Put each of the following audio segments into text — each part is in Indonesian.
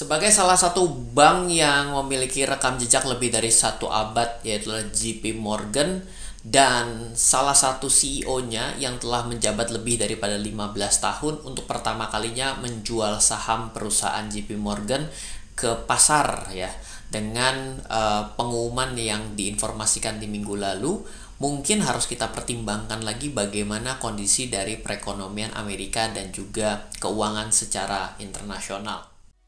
Sebagai salah satu bank yang memiliki rekam jejak lebih dari 1 abad, yaitu JP Morgan, dan salah satu CEO-nya yang telah menjabat lebih daripada 15 tahun untuk pertama kalinya menjual saham perusahaan JP Morgan ke pasar ya, dengan pengumuman yang diinformasikan di minggu lalu. Mungkin harus kita pertimbangkan lagi bagaimana kondisi dari perekonomian Amerika dan juga keuangan secara internasional.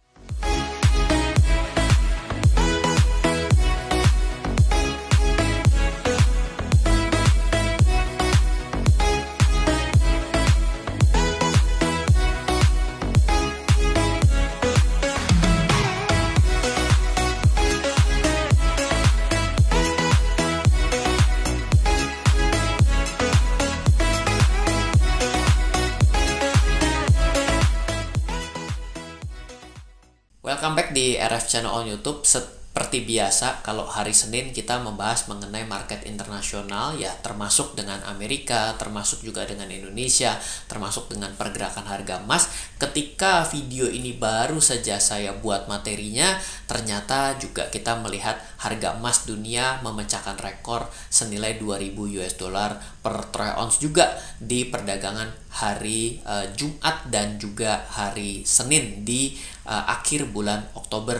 Welcome back di RF Channel on YouTube. Seperti biasa, kalau hari Senin kita membahas mengenai market internasional ya, termasuk dengan Amerika, termasuk juga dengan Indonesia, termasuk dengan pergerakan harga emas. Ketika video ini baru saja saya buat materinya, ternyata juga kita melihat harga emas dunia memecahkan rekor senilai 2000 US dollar per troy ounce juga di perdagangan hari Jumat dan juga hari Senin di akhir bulan Oktober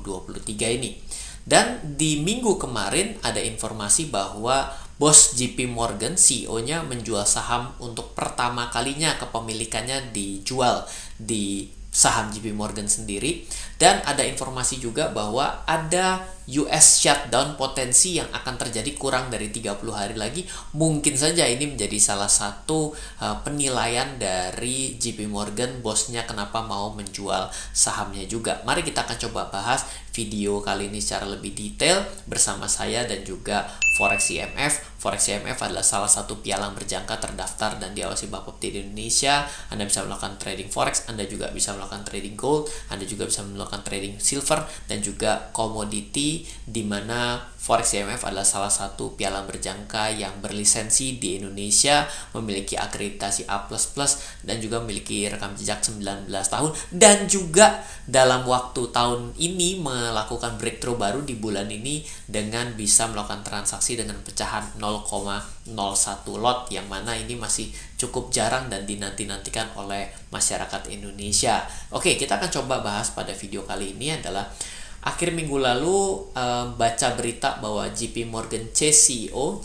2023 ini. Dan di minggu kemarin ada informasi bahwa bos JP Morgan, CEO-nya, menjual saham untuk pertama kalinya, kepemilikannya dijual di saham JP Morgan sendiri. Dan ada informasi juga bahwa ada US shutdown potensi yang akan terjadi kurang dari 30 hari lagi. Mungkin saja ini menjadi salah satu penilaian dari JP Morgan, bosnya, kenapa mau menjual sahamnya juga. Mari kita akan coba bahas video kali ini secara lebih detail bersama saya dan juga Forex IMF. Forex IMF adalah salah satu pialang berjangka terdaftar dan diawasi Bapepti di Indonesia. Anda bisa melakukan trading Forex, Anda juga bisa melakukan trading gold, Anda juga bisa melakukan trading silver dan juga komoditi, di mana Forex IMF adalah salah satu pialang berjangka yang berlisensi di Indonesia, memiliki akreditasi A++ dan juga memiliki rekam jejak 19 tahun, dan juga dalam waktu tahun ini melakukan breakthrough baru di bulan ini dengan bisa melakukan transaksi dengan pecahan 0,01 lot, yang mana ini masih cukup jarang dan dinanti-nantikan oleh masyarakat Indonesia. Oke, kita akan coba bahas pada video kali ini adalah akhir minggu lalu baca berita bahwa JP Morgan Chase CEO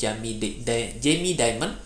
Jamie Dimon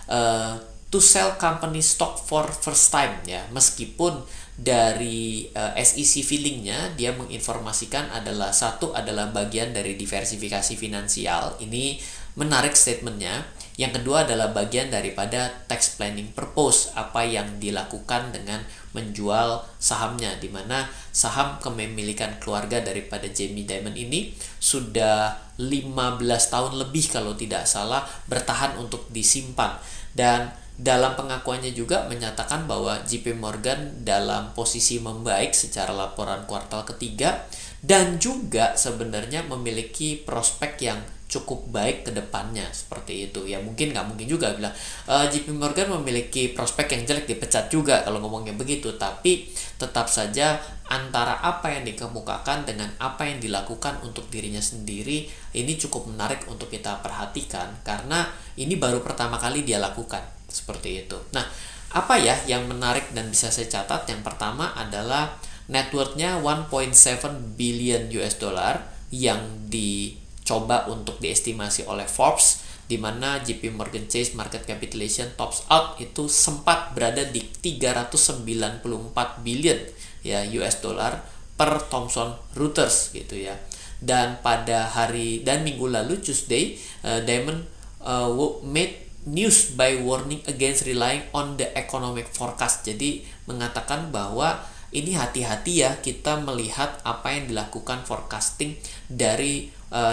to sell company stock for first time ya, meskipun dari SEC feelingnya dia menginformasikan adalah bagian dari diversifikasi finansial. Ini menarik statementnya. Yang kedua adalah bagian daripada tax planning purpose, apa yang dilakukan dengan menjual sahamnya, di mana saham kepemilikan keluarga daripada Jamie Dimon ini sudah 15 tahun lebih kalau tidak salah bertahan untuk disimpan. Dan dalam pengakuannya juga menyatakan bahwa JP Morgan dalam posisi membaik secara laporan kuartal ketiga dan juga sebenarnya memiliki prospek yang cukup baik ke depannya, seperti itu ya. Mungkin nggak mungkin juga bilang JP Morgan memiliki prospek yang jelek, dipecat juga kalau ngomongnya begitu. Tapi tetap saja antara apa yang dikemukakan dengan apa yang dilakukan untuk dirinya sendiri ini cukup menarik untuk kita perhatikan, karena ini baru pertama kali dia lakukan seperti itu. Nah, apa ya yang menarik dan bisa saya catat? Yang pertama adalah net worth-nya 1.7 billion US dollar yang dicoba untuk diestimasi oleh Forbes, di mana JP Morgan Chase market capitalization tops out itu sempat berada di 394 billion ya US dollar per Thomson Reuters gitu ya. Dan pada hari dan minggu lalu Tuesday, Dimon made news by warning against relying on the economic forecast. Jadi mengatakan bahwa ini hati-hati ya kita melihat apa yang dilakukan forecasting dari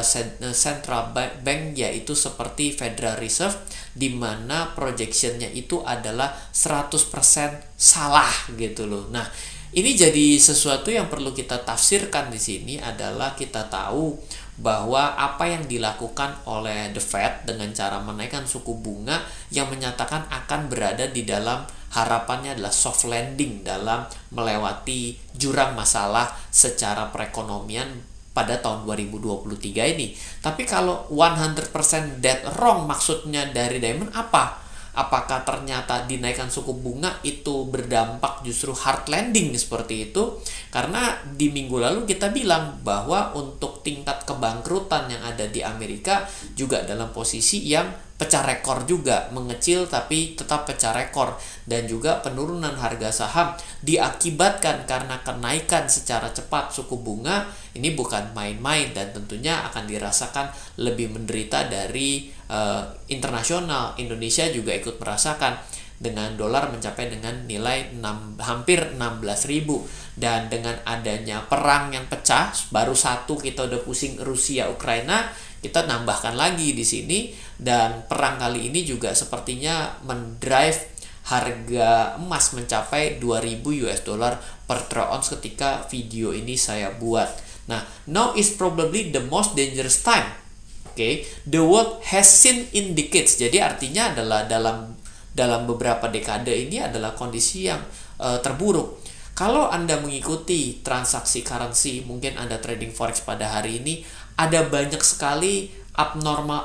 central bank, yaitu seperti Federal Reserve, di mana projectionnya itu adalah 100% salah gitu loh. Nah, ini jadi sesuatu yang perlu kita tafsirkan di sini adalah kita tahu bahwa apa yang dilakukan oleh The Fed dengan cara menaikkan suku bunga yang menyatakan akan berada di dalam harapannya adalah soft landing dalam melewati jurang masalah secara perekonomian pada tahun 2023 ini. Tapi kalau 100% dead wrong maksudnya dari Diamond apa? Apakah ternyata dinaikkan suku bunga itu berdampak justru hard landing seperti itu? Karena di minggu lalu kita bilang bahwa untuk tingkat kebangkrutan yang ada di Amerika juga dalam posisi yang pecah rekor juga, mengecil tapi tetap pecah rekor, dan juga penurunan harga saham diakibatkan karena kenaikan secara cepat suku bunga. Ini bukan main-main dan tentunya akan dirasakan lebih menderita dari internasional. Indonesia juga ikut merasakan dengan dolar mencapai dengan nilai hampir 16.000, dan dengan adanya perang yang pecah, baru satu kita udah pusing Rusia Ukraina, kita nambahkan lagi di sini, dan perang kali ini juga sepertinya mendrive harga emas mencapai 2.000 US dollar per troy ounce ketika video ini saya buat. Nah, now is probably the most dangerous time. Okay, the world has seen in decades. Jadi artinya adalah dalam beberapa dekade ini adalah kondisi yang terburuk. Kalau Anda mengikuti transaksi currency, mungkin Anda trading forex pada hari ini, ada banyak sekali abnormal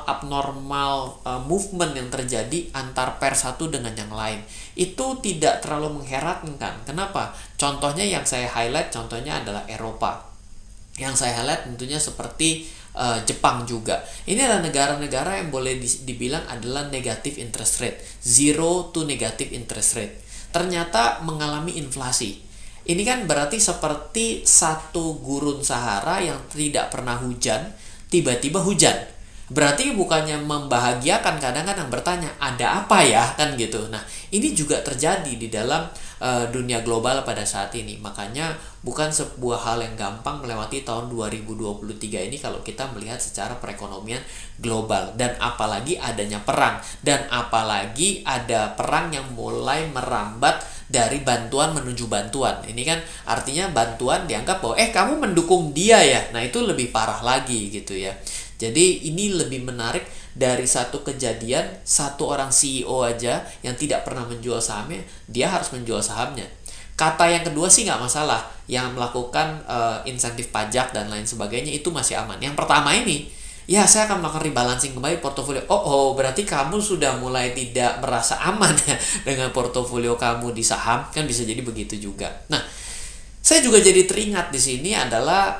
movement yang terjadi antar pair satu dengan yang lain. Itu tidak terlalu mengherankan. Kenapa? Contohnya yang saya highlight, contohnya adalah Eropa. Yang saya highlight tentunya seperti Jepang juga. Ini adalah negara-negara yang boleh dibilang adalah negative interest rate, zero to negative interest rate. Ternyata mengalami inflasi. Ini kan berarti seperti satu gurun Sahara yang tidak pernah hujan, tiba-tiba hujan. Berarti bukannya membahagiakan, kadang-kadang bertanya, ada apa ya? Kan gitu. Nah, ini juga terjadi di dalam dunia global pada saat ini. Makanya bukan sebuah hal yang gampang melewati tahun 2023 ini kalau kita melihat secara perekonomian global. Dan apalagi adanya perang. Dan apalagi ada perang yang mulai merambat dari bantuan menuju bantuan. Ini kan artinya bantuan dianggap bahwa kamu mendukung dia ya. Nah, itu lebih parah lagi gitu ya. Jadi ini lebih menarik dari satu kejadian, satu orang CEO aja yang tidak pernah menjual sahamnya, dia harus menjual sahamnya. Kata yang kedua sih nggak masalah, yang melakukan insentif pajak dan lain sebagainya itu masih aman. Yang pertama ini, ya saya akan melakukan rebalancing kembali portofolio. Oh, berarti kamu sudah mulai tidak merasa aman ya dengan portofolio kamu di saham, kan bisa jadi begitu juga. Nah, saya juga jadi teringat di sini adalah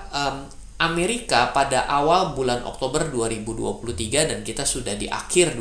Amerika pada awal bulan Oktober 2023, dan kita sudah di akhir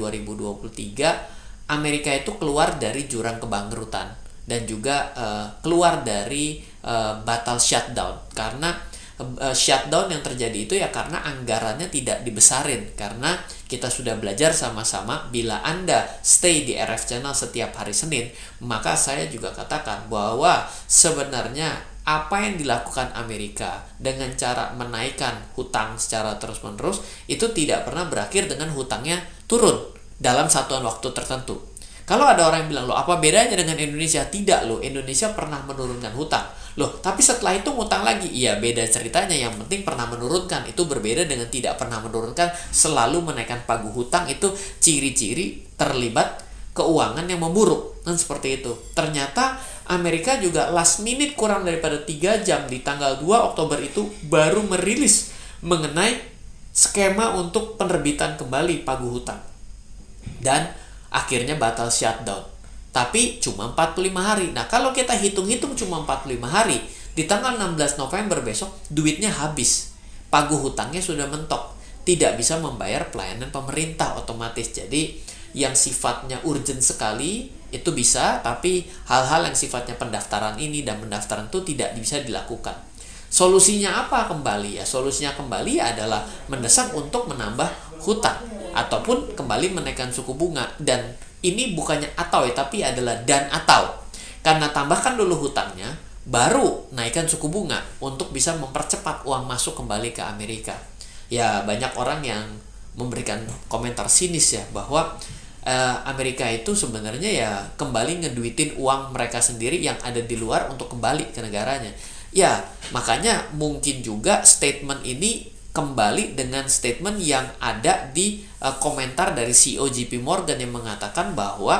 2023, Amerika itu keluar dari jurang kebangkrutan dan juga keluar dari batal shutdown. Karena shutdown yang terjadi itu ya karena anggarannya tidak dibesarin. Karena kita sudah belajar sama-sama, bila Anda stay di RF Channel setiap hari Senin, maka saya juga katakan bahwa sebenarnya apa yang dilakukan Amerika dengan cara menaikkan hutang secara terus-menerus itu tidak pernah berakhir dengan hutangnya turun dalam satuan waktu tertentu. Kalau ada orang yang bilang, loh apa bedanya dengan Indonesia? Tidak loh, Indonesia pernah menurunkan hutang. Loh, tapi setelah itu ngutang lagi. Iya, beda ceritanya. Yang penting pernah menurunkan. Itu berbeda dengan tidak pernah menurunkan, selalu menaikkan pagu hutang. Itu ciri-ciri terlibat keuangan yang memburuk. Dan seperti itu. Ternyata Amerika juga last minute kurang daripada 3 jam di tanggal 2 Oktober itu baru merilis mengenai skema untuk penerbitan kembali pagu hutang. Dan akhirnya batal shutdown. Tapi cuma 45 hari. Nah, kalau kita hitung-hitung cuma 45 hari, di tanggal 16 November besok duitnya habis. Pagu hutangnya sudah mentok. Tidak bisa membayar pelayanan pemerintah otomatis. Jadi yang sifatnya urgent sekali itu bisa, tapi hal-hal yang sifatnya pendaftaran ini dan pendaftaran itu tidak bisa dilakukan. Solusinya apa kembali ya? Solusinya kembali adalah mendesak untuk menambah hutang ataupun kembali menaikkan suku bunga. Dan ini bukannya atau ya, tapi adalah dan atau. Karena tambahkan dulu hutangnya, baru naikkan suku bunga untuk bisa mempercepat uang masuk kembali ke Amerika. Ya, banyak orang yang memberikan komentar sinis ya, bahwa Amerika itu sebenarnya ya kembali ngeduitin uang mereka sendiri yang ada di luar untuk kembali ke negaranya. Ya, makanya mungkin juga statement ini kembali dengan statement yang ada di komentar dari CEO JP Morgan yang mengatakan bahwa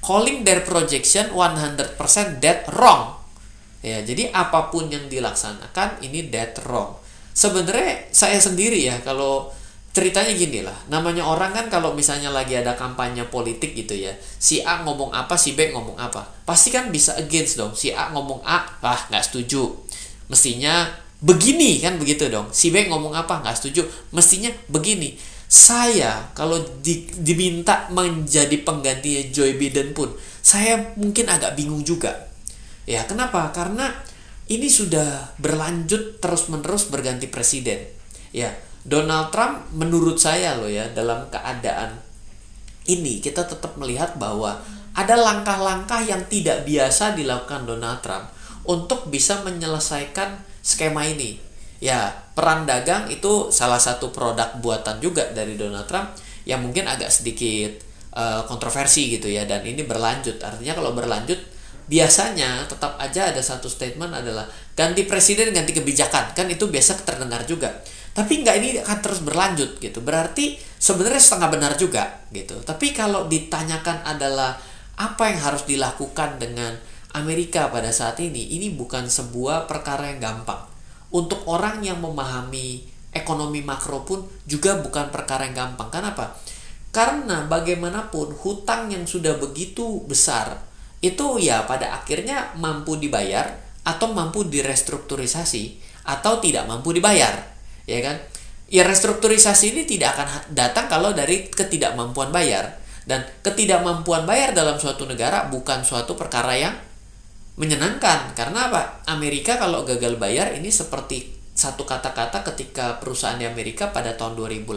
calling their projection 100% dead wrong. Ya, jadi apapun yang dilaksanakan ini dead wrong. Sebenarnya saya sendiri ya, kalau ceritanya gini lah, namanya orang kan kalau misalnya lagi ada kampanye politik gitu ya, si A ngomong apa, si B ngomong apa, pasti kan bisa against dong. Si A ngomong A, nggak setuju, mestinya begini kan, begitu dong. Si B ngomong apa, nggak setuju, mestinya begini. Saya kalau diminta menjadi penggantinya Joe Biden pun, saya mungkin agak bingung juga. Ya, kenapa? Karena ini sudah berlanjut terus-menerus berganti presiden. Ya, Donald Trump menurut saya loh ya, dalam keadaan ini kita tetap melihat bahwa ada langkah-langkah yang tidak biasa dilakukan Donald Trump untuk bisa menyelesaikan skema ini. Ya, perang dagang itu salah satu produk buatan juga dari Donald Trump yang mungkin agak sedikit kontroversi gitu ya, dan ini berlanjut. Artinya kalau berlanjut biasanya tetap aja ada satu statement adalah ganti presiden ganti kebijakan, kan itu biasa terdengar juga. Tapi enggak, ini akan terus berlanjut gitu. Berarti sebenarnya setengah benar juga gitu. Tapi kalau ditanyakan adalah apa yang harus dilakukan dengan Amerika pada saat ini bukan sebuah perkara yang gampang. Untuk orang yang memahami ekonomi makro pun juga bukan perkara yang gampang. Kenapa? Karena bagaimanapun hutang yang sudah begitu besar itu ya pada akhirnya mampu dibayar atau mampu direstrukturisasi atau tidak mampu dibayar, ya kan? Ya, restrukturisasi ini tidak akan datang kalau dari ketidakmampuan bayar, dan ketidakmampuan bayar dalam suatu negara bukan suatu perkara yang menyenangkan. Karena apa? Amerika kalau gagal bayar ini seperti satu kata-kata ketika perusahaan di Amerika pada tahun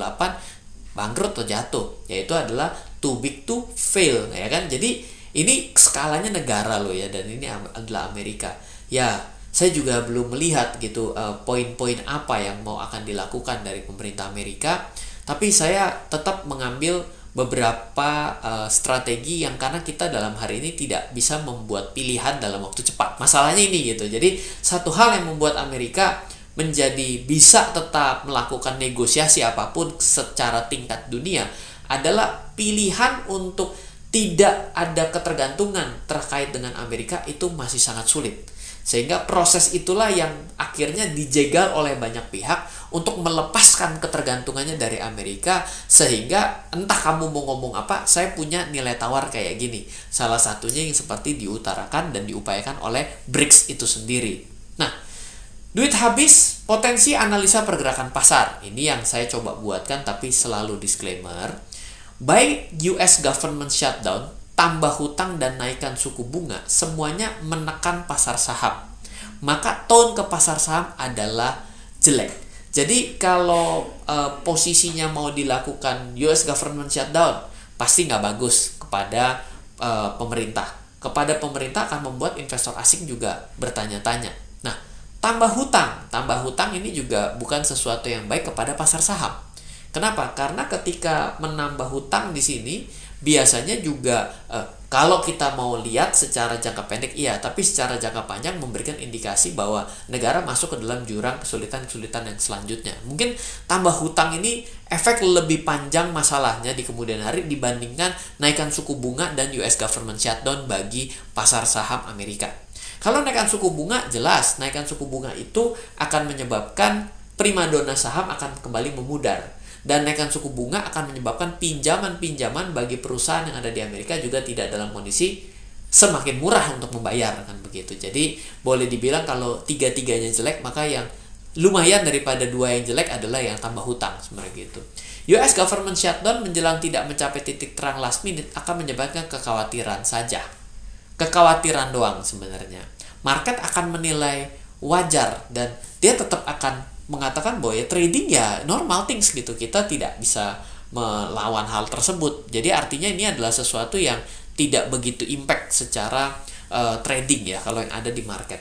2008 bangkrut atau jatuh, yaitu adalah too big to fail, ya kan? Jadi ini skalanya negara loh ya, dan ini adalah Amerika. Ya, saya juga belum melihat gitu poin-poin apa yang mau akan dilakukan dari pemerintah Amerika. Tapi saya tetap mengambil beberapa strategi yang, karena kita dalam hari ini tidak bisa membuat pilihan dalam waktu cepat. Masalahnya ini gitu. Jadi satu hal yang membuat Amerika menjadi bisa tetap melakukan negosiasi apapun secara tingkat dunia adalah pilihan untuk tidak ada ketergantungan terkait dengan Amerika itu masih sangat sulit. Sehingga proses itulah yang akhirnya dijegal oleh banyak pihak untuk melepaskan ketergantungannya dari Amerika. Sehingga entah kamu mau ngomong apa, saya punya nilai tawar kayak gini. Salah satunya yang seperti diutarakan dan diupayakan oleh BRICS itu sendiri. Nah, duit habis, potensi analisa pergerakan pasar. Ini yang saya coba buatkan, tapi selalu disclaimer. Baik US government shutdown, tambah hutang dan naikkan suku bunga, semuanya menekan pasar saham. Maka tone ke pasar saham adalah jelek. Jadi kalau posisinya mau dilakukan US government shutdown, pasti nggak bagus kepada pemerintah. Kepada pemerintah akan membuat investor asing juga bertanya-tanya. Nah, tambah hutang ini juga bukan sesuatu yang baik kepada pasar saham. Kenapa? Karena ketika menambah hutang di sini biasanya juga kalau kita mau lihat secara jangka pendek iya, tapi secara jangka panjang memberikan indikasi bahwa negara masuk ke dalam jurang kesulitan-kesulitan yang selanjutnya. Mungkin tambah hutang ini efek lebih panjang masalahnya di kemudian hari dibandingkan naikkan suku bunga dan US government shutdown bagi pasar saham Amerika. Kalau naikkan suku bunga, jelas naikkan suku bunga itu akan menyebabkan primadona saham akan kembali memudar. Dan naikkan suku bunga akan menyebabkan pinjaman-pinjaman bagi perusahaan yang ada di Amerika juga tidak dalam kondisi semakin murah untuk membayar, kan begitu. Jadi boleh dibilang kalau tiga-tiganya jelek, maka yang lumayan daripada dua yang jelek adalah yang tambah hutang, sebenarnya gitu. US government shutdown menjelang tidak mencapai titik terang last minute akan menyebabkan kekhawatiran saja. Kekhawatiran doang sebenarnya. Market akan menilai wajar dan dia tetap akan mengatakan bahwa ya trading ya normal things gitu, kita tidak bisa melawan hal tersebut. Jadi artinya ini adalah sesuatu yang tidak begitu impact secara trading ya kalau yang ada di market.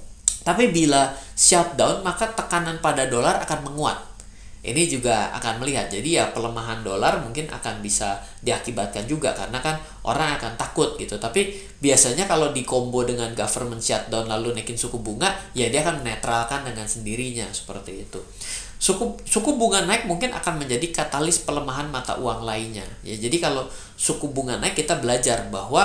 Tapi bila shutdown maka tekanan pada dolar akan menguat. Ini juga akan melihat, jadi ya pelemahan dolar mungkin akan bisa diakibatkan juga karena kan orang akan takut gitu. Tapi biasanya kalau dikombo dengan government shutdown lalu naikin suku bunga, ya dia akan menetralkan dengan sendirinya seperti itu. Suku bunga naik mungkin akan menjadi katalis pelemahan mata uang lainnya. Ya, jadi kalau suku bunga naik kita belajar bahwa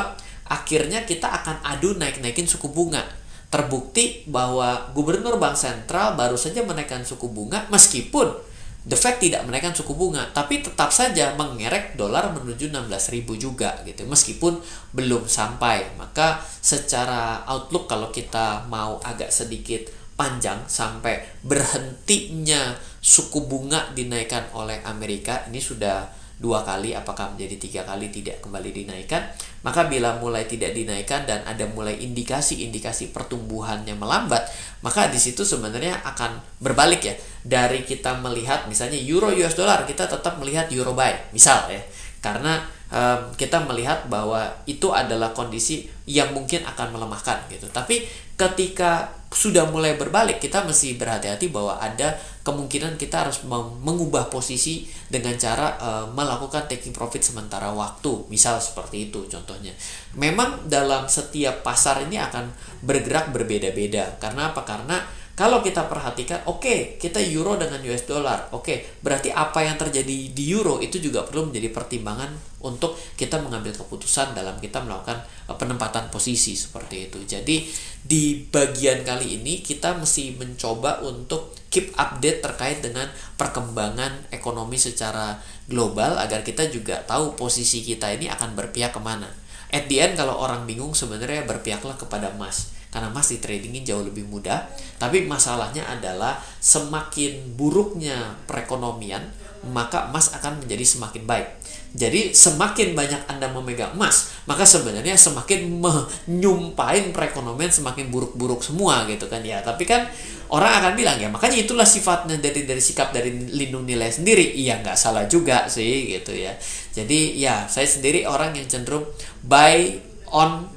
akhirnya kita akan adu naik-naikin suku bunga. Terbukti bahwa Gubernur Bank Sentral baru saja menaikkan suku bunga meskipun The Fed tidak menaikkan suku bunga, tapi tetap saja mengerek dolar menuju 16.000 juga gitu, meskipun belum sampai. Maka secara outlook kalau kita mau agak sedikit panjang sampai berhentinya suku bunga dinaikkan oleh Amerika, ini sudah 2 kali, apakah menjadi 3 kali tidak kembali dinaikkan. Maka bila mulai tidak dinaikkan dan ada mulai indikasi-indikasi pertumbuhannya melambat, maka di situ sebenarnya akan berbalik ya. Dari kita melihat misalnya euro US dollar, kita tetap melihat euro buy misal ya. Karena kita melihat bahwa itu adalah kondisi yang mungkin akan melemahkan gitu. Tapi ketika sudah mulai berbalik, kita mesti berhati-hati bahwa ada kemungkinan kita harus mengubah posisi dengan cara melakukan taking profit sementara waktu, misal seperti itu contohnya. Memang dalam setiap pasar ini akan bergerak berbeda-beda. Karena apa? Karena kalau kita perhatikan, oke, kita euro dengan US dollar, oke, berarti apa yang terjadi di euro itu juga perlu menjadi pertimbangan untuk kita mengambil keputusan dalam kita melakukan penempatan posisi seperti itu. Jadi di bagian kali ini kita mesti mencoba untuk keep update terkait dengan perkembangan ekonomi secara global agar kita juga tahu posisi kita ini akan berpihak kemana. At the end, kalau orang bingung sebenarnya berpihaklah kepada emas. Karena emas di tradingin jauh lebih mudah. Tapi masalahnya adalah semakin buruknya perekonomian, maka emas akan menjadi semakin baik. Jadi semakin banyak Anda memegang emas, maka sebenarnya semakin menyumpahin perekonomian semakin buruk-buruk semua gitu kan ya. Tapi kan orang akan bilang ya makanya itulah sifatnya dari sikap dari lindung nilai sendiri. Iya, nggak salah juga sih gitu ya. Jadi ya saya sendiri orang yang cenderung buy on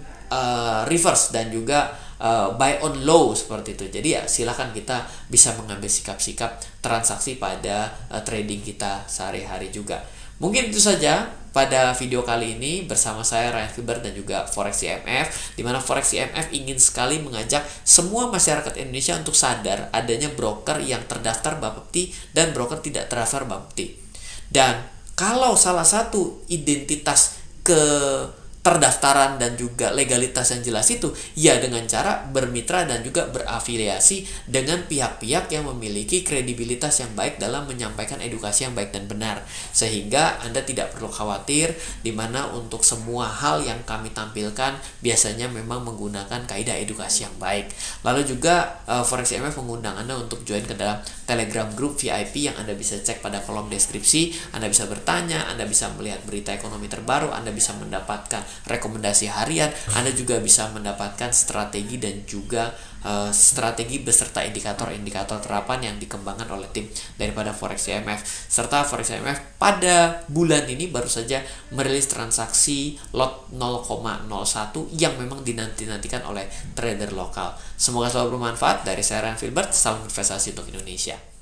reverse dan juga buy on low seperti itu. Jadi ya silakan kita bisa mengambil sikap-sikap transaksi pada trading kita sehari-hari juga. Mungkin itu saja pada video kali ini bersama saya Ryan Filbert dan juga Forex IMF, di mana Forex IMF ingin sekali mengajak semua masyarakat Indonesia untuk sadar adanya broker yang terdaftar Bapepti dan broker tidak terdaftar Bapepti. Dan kalau salah satu identitas terdaftaran dan juga legalitas yang jelas itu ya dengan cara bermitra dan juga berafiliasi dengan pihak-pihak yang memiliki kredibilitas yang baik dalam menyampaikan edukasi yang baik dan benar, sehingga Anda tidak perlu khawatir di mana untuk semua hal yang kami tampilkan biasanya memang menggunakan kaidah edukasi yang baik. Lalu juga Forex IMF mengundang Anda untuk join ke dalam Telegram Group VIP yang Anda bisa cek pada kolom deskripsi. Anda bisa bertanya, Anda bisa melihat berita ekonomi terbaru, Anda bisa mendapatkan rekomendasi harian, Anda juga bisa mendapatkan strategi dan juga strategi beserta indikator-indikator terapan yang dikembangkan oleh tim daripada Forex IMF. Serta Forex IMF pada bulan ini baru saja merilis transaksi lot 0,01 yang memang dinanti-nantikan oleh trader lokal. Semoga selalu bermanfaat. Dari saya Ryan Filbert, salam investasi untuk Indonesia.